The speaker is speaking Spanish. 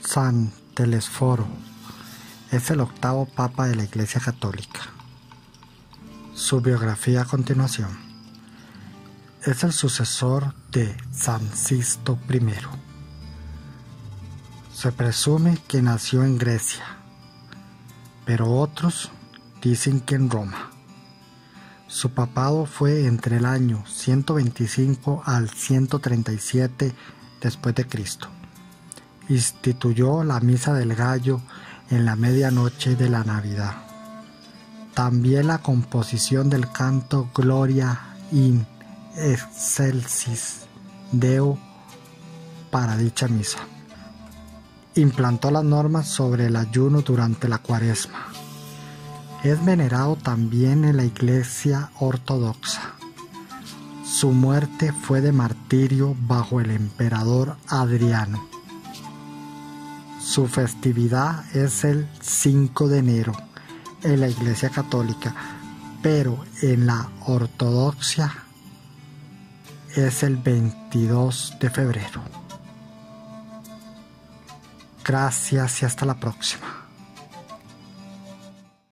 San Telesforo es el octavo papa de la Iglesia Católica. Su biografía a continuación. Es el sucesor de San Sisto I. Se presume que nació en Grecia, pero otros dicen que en Roma. Su papado fue entre el año 125 al 137 después de Cristo. Instituyó la Misa del Gallo en la medianoche de la Navidad. También la composición del canto Gloria in excelsis Deo para dicha misa. Implantó las normas sobre el ayuno durante la Cuaresma. Es venerado también en la Iglesia Ortodoxa. Su muerte fue de martirio bajo el emperador Adriano. Su festividad es el 5 de enero en la Iglesia Católica, pero en la Ortodoxia es el 22 de febrero. Gracias y hasta la próxima.